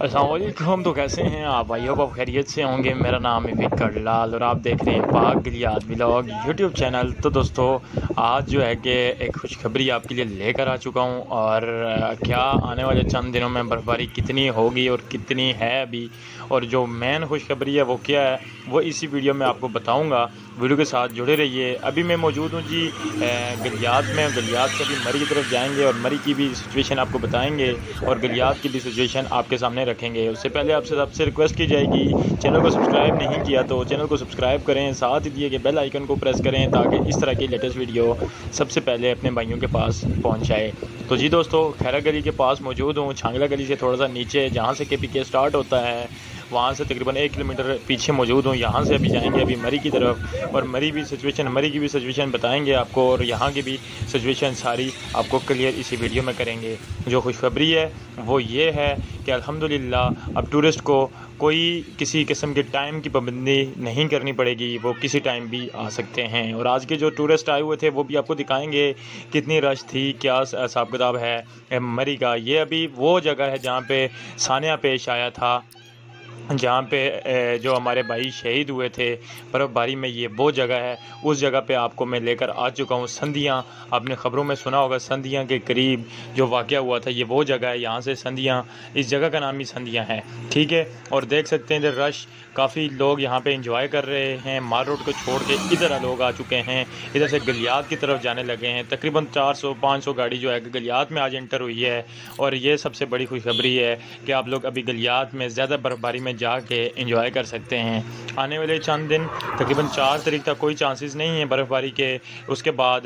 अस्सलामुअलैकुम। तो कैसे हैं आप भाई? होप आप खैरियत से होंगे। मेरा नाम है विकर लाल और आप देख रहे हैं पाक गलियात व्लॉग यूट्यूब चैनल। तो दोस्तों, आज जो है कि एक खुशखबरी आपके लिए लेकर आ चुका हूं। और क्या आने वाले चंद दिनों में बर्फ़बारी कितनी होगी और कितनी है अभी, और जो मेन खुशखबरी है वो क्या है, वो इसी वीडियो में आपको बताऊँगा। वीडियो के साथ जुड़े रहिए। अभी मैं मौजूद हूँ जी गलियात में। गलियात से अभी मरी की तरफ जाएंगे और मरी की भी सिचुएशन आपको बताएंगे और गलियात की भी सिचुएशन आपके सामने रखेंगे। उससे पहले आपसे सबसे रिक्वेस्ट की जाएगी, चैनल को सब्सक्राइब नहीं किया तो चैनल को सब्सक्राइब करें, साथ ही दिए गए बेल आइकन को प्रेस करें ताकि इस तरह की लेटेस्ट वीडियो सबसे पहले अपने भाइयों के पास पहुँच जाए। तो जी दोस्तों, खैरा गली के पास मौजूद हूँ। छांगला गली से थोड़ा सा नीचे, जहाँ से KPK स्टार्ट होता है, वहाँ से तकरीबन 1 किलोमीटर पीछे मौजूद हूँ। यहाँ से अभी जाएंगे अभी मरी की तरफ और मरी की भी सिचुएशन बताएंगे आपको और यहाँ की भी सिचुएशन सारी आपको क्लियर इसी वीडियो में करेंगे। जो खुशखबरी है वो ये है कि अल्हम्दुलिल्लाह अब टूरिस्ट को कोई किसी किस्म के टाइम की पाबंदी नहीं करनी पड़ेगी, वो किसी टाइम भी आ सकते हैं। और आज के जो टूरिस्ट आए हुए थे वो भी आपको दिखाएंगे कितनी रश थी, क्या हिसाब किताब है मरी का। ये अभी वो जगह है जहाँ पे सानिया पेश आया था, जहाँ पे जो हमारे भाई शहीद हुए थे बर्फ़बारी में। ये वो जगह है, उस जगह पे आपको मैं लेकर आ चुका हूँ। संधियाँ, आपने ख़बरों में सुना होगा, संधियाँ के करीब जो वाक़या हुआ था ये वो जगह है। यहाँ से संधियाँ, इस जगह का नाम ही संधियाँ है, ठीक है। और देख सकते हैं इधर रश, काफ़ी लोग यहाँ पे एंजॉय कर रहे हैं। मार रोड को छोड़ के इधर लोग आ चुके हैं, इधर से गलियात की तरफ जाने लगे हैं। तकरीबन 400-500 गाड़ी जो है गलियात में आज एंटर हुई है। और ये सबसे बड़ी खुशखबरी है कि आप लोग अभी गलियात में ज़्यादा बर्फ़बारी में जाके एंजॉय कर सकते हैं। आने वाले चंद दिन तकरीबन 4 तारीख तक कोई चांसेस नहीं है बर्फ़बारी के। उसके बाद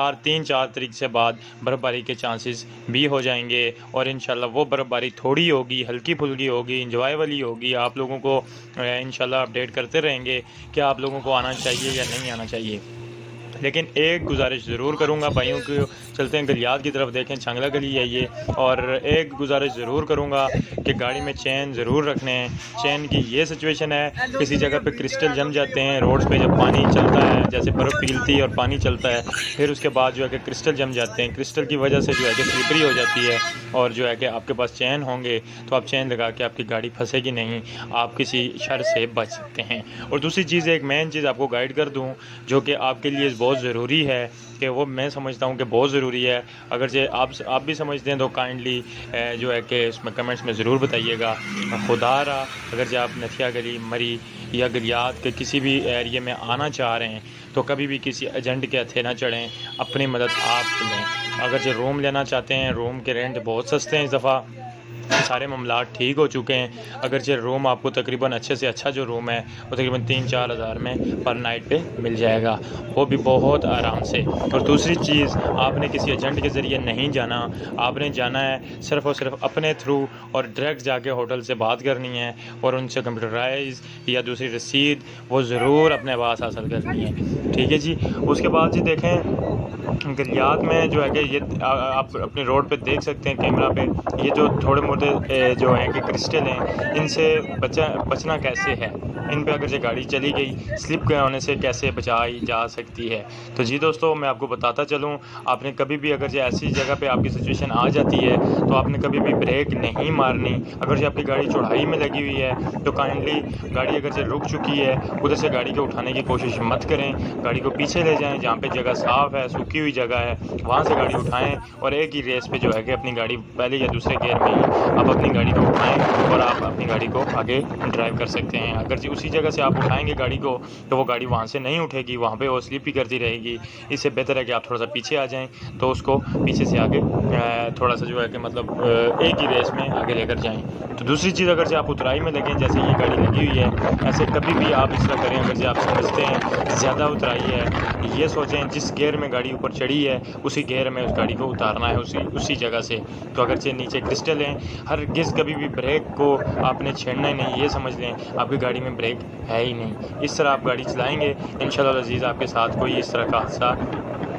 4 तारीख से बाद बर्फ़बारी के चांसेस भी हो जाएंगे और इंशाल्लाह वो बर्फ़बारी थोड़ी होगी, हल्की फुल्की होगी, इंजॉय वाली होगी। आप लोगों को इंशाल्लाह अपडेट करते रहेंगे कि आप लोगों को आना चाहिए या नहीं आना चाहिए। लेकिन एक गुजारिश ज़रूर करूँगा भाइयों को, चलते हैं गलियात की तरफ, देखें छांगला गली है ये। और एक गुजारिश ज़रूर करूँगा कि गाड़ी में चैन ज़रूर रखने हैं। चैन की ये सिचुएशन है, किसी जगह पे क्रिस्टल जम जाते हैं रोड्स पे, जब पानी चलता है, जैसे बर्फ़ पिघलती है और पानी चलता है, फिर उसके बाद जो है कि क्रिस्टल जम जाते हैं। क्रिस्टल की वजह से जो है कि स्लिपरी हो जाती है और जो है कि आपके पास चैन होंगे तो आप चैन लगा के आपकी गाड़ी फंसेगी नहीं, आप किसी शर से बच सकते हैं। और दूसरी चीज़, एक मेन चीज़ आपको गाइड कर दूँ जो कि आपके लिए बहुत ज़रूरी है, कि वो मैं समझता हूँ कि बहुत ज़रूरी है। अगर जे आप भी समझते हैं तो काइंडली जो है कि उसमें कमेंट्स में ज़रूर बताइएगा। खुदारा अगर जो आप नथिया गली, मरी या गलियात के किसी भी एरिया में आना चाह रहे हैं तो कभी भी किसी एजेंट के हथे ना चढ़ें, अपनी मदद आप लें। अगर जो रूम लेना चाहते हैं, रूम के रेंट बहुत सस्ते हैं इस दफ़ा, सारे मामलात ठीक हो चुके हैं। अगर जो रूम आपको तकरीबन अच्छे से अच्छा जो रूम है वो तकरीबन 3-4 हज़ार में पर नाइट पे मिल जाएगा, वो भी बहुत आराम से। और दूसरी चीज़, आपने किसी एजेंट के ज़रिए नहीं जाना, आपने जाना है सिर्फ़ और सिर्फ अपने थ्रू और डायरेक्ट जाके होटल से बात करनी है और उनसे कंप्यूटराइज या दूसरी रसीद वो ज़रूर अपने पास हासिल करनी है, ठीक है जी। उसके बाद जी देखें गलियात में जो है कि ये आप अपने रोड पे देख सकते हैं कैमरा पे, ये जो थोड़े मोटे जो हैं कि क्रिस्टल हैं, इनसे बचना कैसे है, इन पे अगर जो गाड़ी चली गई स्लिप होने से कैसे बचाई जा सकती है। तो जी दोस्तों, मैं आपको बताता चलूँ, आपने कभी भी अगर जो ऐसी जगह पे आपकी सिचुएशन आ जाती है तो आपने कभी भी ब्रेक नहीं मारनी। अगर जो आपकी गाड़ी चौड़ाई में लगी हुई है तो काइंडली गाड़ी अगर जो रुक चुकी है उधर से गाड़ी को उठाने की कोशिश मत करें, गाड़ी को पीछे ले जाएँ, जहाँ पे जगह साफ़ है, सूखी हुई जगह है, वहाँ से गाड़ी उठाएं और एक ही रेस पे जो है कि अपनी गाड़ी पहले या दूसरे गियर में ही आप अपनी गाड़ी को उठाएं और आप अपनी गाड़ी को आगे ड्राइव कर सकते हैं। अगर जी उसी जगह से आप उठाएंगे गाड़ी को तो वो गाड़ी वहाँ से नहीं उठेगी, वहाँ पे वो स्लिप ही करती रहेगी। इससे बेहतर है कि आप थोड़ा सा पीछे आ जाएँ तो उसको पीछे से आगे थोड़ा सा जो है कि मतलब एक ही रेस में आगे लेकर जाएँ। तो दूसरी चीज़, अगर जो आप उतराई में लगें, जैसे ये गाड़ी लगी हुई है, ऐसे कभी भी आप इस तरह करें, अगर जो आप समझते हैं ज़्यादा उतराई है, ये सोचें जिस गियर में गाड़ी ऊपर चढ़ी है उसी गियर में उस गाड़ी को उतारना है, उसी जगह से। तो अगर से नीचे क्रिस्टल हैं, हर गिज़ कभी भी ब्रेक को आपने छेड़ना ही नहीं, ये समझ लें आपकी गाड़ी में ब्रेक है ही नहीं। इस तरह आप गाड़ी चलाएंगे इंशाल्लाह अज़ीज़, आपके साथ कोई इस तरह का हादसा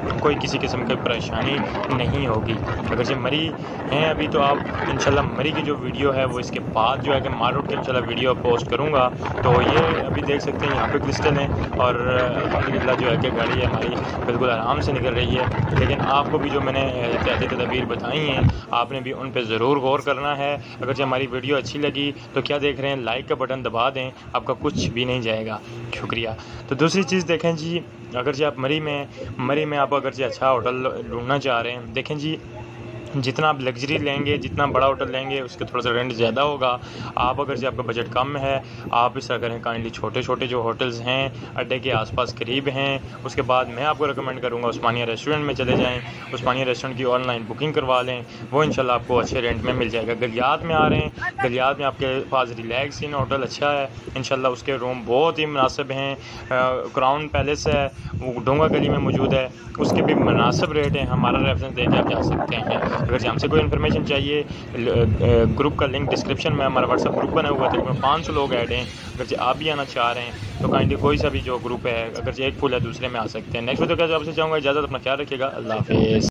कोई किसी किस्म की परेशानी नहीं होगी। अगर जो मरी हैं अभी तो आप इंशाल्लाह मरी की जो वीडियो है वो इसके बाद जो है कि मार उठ के इंशाल्लाह वीडियो पोस्ट करूँगा। तो ये अभी देख सकते हैं यहाँ पे क्रिस्टल हैं और अल्हम्दुलिल्लाह जो है कि गाड़ी हमारी बिल्कुल आराम से निकल रही है। लेकिन आपको भी जो मैंने एहतियाती तदबीर बताई हैं आपने भी उन पर ज़रूर गौर करना है। अगर जो हमारी वीडियो अच्छी लगी तो क्या देख रहे हैं, लाइक का बटन दबा दें, आपका कुछ भी नहीं जाएगा। शुक्रिया। तो दूसरी चीज़ देखें जी, अगर जो आप मरी में आप अगर जो अच्छा होटल ढूंढना चाह रहे हैं, देखें जी जितना आप लग्जरी लेंगे, जितना बड़ा होटल लेंगे उसके थोड़ा सा रेंट ज़्यादा होगा। आप अगर जो आपका बजट कम है आप इस तरह करें, काइंडली छोटे छोटे जो होटल्स हैं अड्डे के आसपास करीब हैं, उसके बाद मैं आपको रिकमेंड करूँगा उस्मानिया रेस्टोरेंट में चले जाएँ। उस्मानिया रेस्टोरेंट की ऑनलाइन बुकिंग करवा लें, वो इंशाल्लाह आपको अच्छे रेंट में मिल जाएगा। गलियात में आ रहे हैं, गलियात में आपके पास रिलैक्स इन होटल अच्छा है इंशाल्लाह, उसके रूम बहुत ही मुनासिब हैं। क्राउन पैलेस है वो डोंगा गली में मौजूद है, उसके भी मुनासिब रेट हैं। हमारा रेफरेंस दे के आप जा सकते हैं। अगर हमसे कोई इन्फॉर्मेशन चाहिए, ग्रुप का लिंक डिस्क्रिप्शन में, हमारा व्हाट्सअप ग्रुप बना हुआ है, तकरीबन 500 लोग ऐड हैं। अगर आप भी आना चाह रहे हैं तो काइंडली कोई सा भी जो ग्रुप है, अगर एक फुल है दूसरे में आ सकते हैं। नेक्स्ट वीडियो का आपसे चाहूँगा, इजाज़त, अपना ख्याल रखिएगा, अल्लाह हाफिज़।